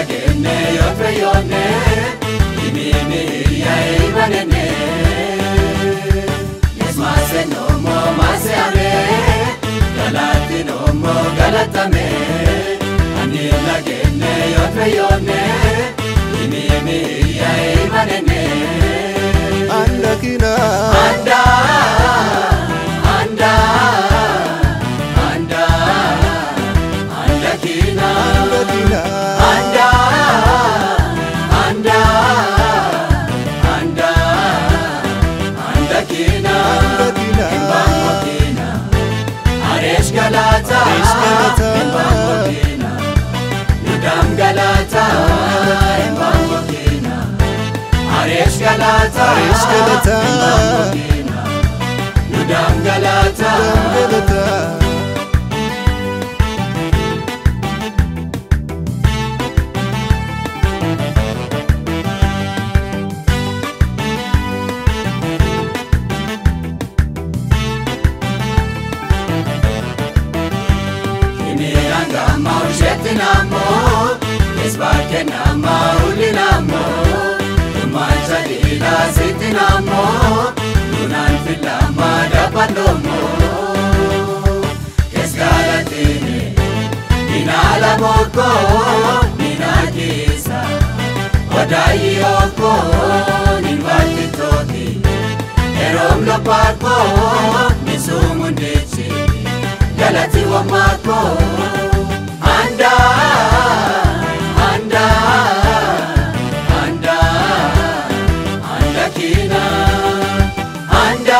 lagene yofeyone imimi yaibanene Yesmase no mo maseame Galati no mo galatame Ani lagene yofeyone imimi yaibanene Andakina Anda Andakina Anda Andakina Embangokina Aresh galata Embangokina Nudam galata Embangokina Aresh galata Embangokina Nudam galata Namo, Esbarkena Maulinamo, Tumanchadila Sitinamo, Nunan Filama Dapanomo, Kesgalatini, Ninala Moko, Ninagisa, Odayoko, Ninvatitoki, Erom Loparko, Nisumundici, Galati Wamako. Anda kina Anda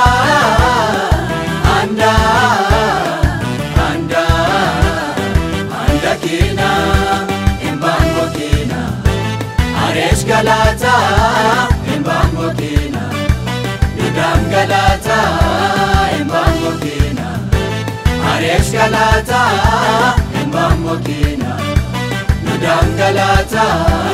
kina Embango kina Aresh galata Embango kina Nudam galata Embango kina Aresh galata Mokina Nudam galata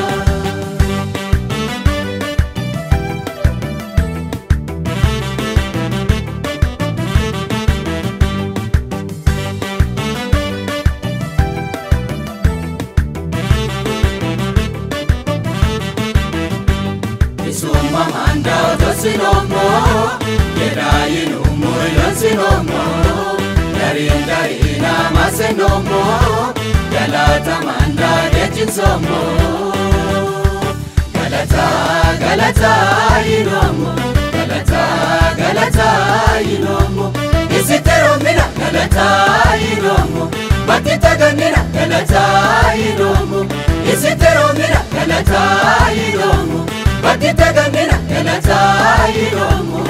Isumma manda dosinomo Yerayinu yonsinomo Darina masenomo Galata manda gechinsomo Galata inomo Galata inomo Isitero mina Galata inomo Batita ganina Galata inomo Isitero mina Galata inomo Batita ganina Galata inomo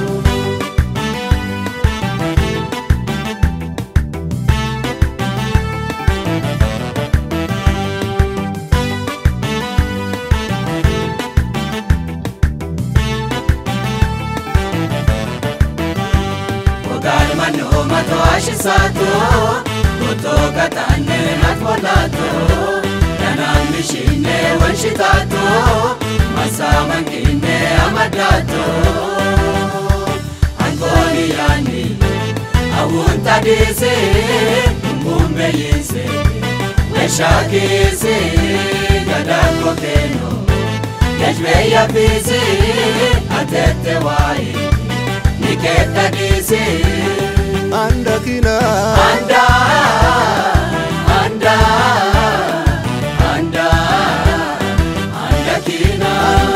Mano mato ashisato Koto katane natmolato Yanamishine wanshitato Masamangine amadato Ankoni yani Awuntadise Mumbe yise Weshakise Gadako keno Kejme yapise Atete wai Niketa dise Andakina Andakina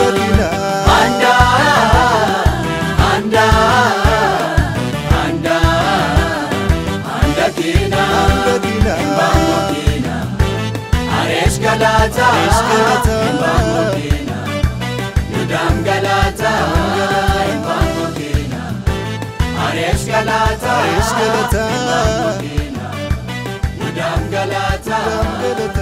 Andakina Embangokina Aresh galata Embangokina Nudam galata Embangokina Aresh galata Embangokina Nudam galata